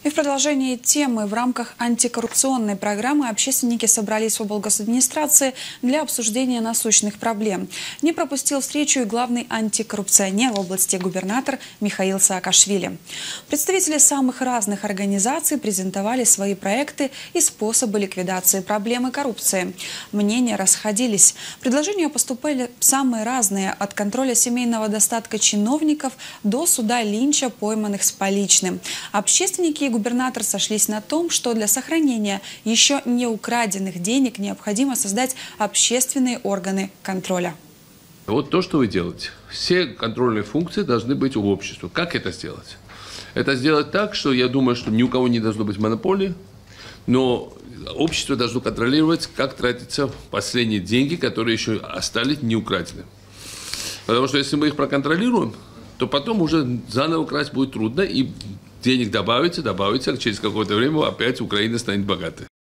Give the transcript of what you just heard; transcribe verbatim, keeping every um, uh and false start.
И в продолжении темы в рамках антикоррупционной программы общественники собрались в облгосадминистрации для обсуждения насущных проблем. Не пропустил встречу и главный антикоррупционер в области губернатор Михаил Саакашвили. Представители самых разных организаций презентовали свои проекты и способы ликвидации проблемы коррупции. Мнения расходились. Предложения поступали самые разные, от контроля семейного достатка чиновников до суда Линча, пойманных с поличным. Общественники и губернатор сошлись на том, что для сохранения еще не украденных денег необходимо создать общественные органы контроля. Вот то, что вы делаете. Все контрольные функции должны быть у общества. Как это сделать? Это сделать так, что я думаю, что ни у кого не должно быть монополии, но общество должно контролировать, как тратятся последние деньги, которые еще остались не украдены. Потому что если мы их проконтролируем, то потом уже заново красть будет трудно, и денег добавится, добавится, через какое-то время опять Украина станет богатой.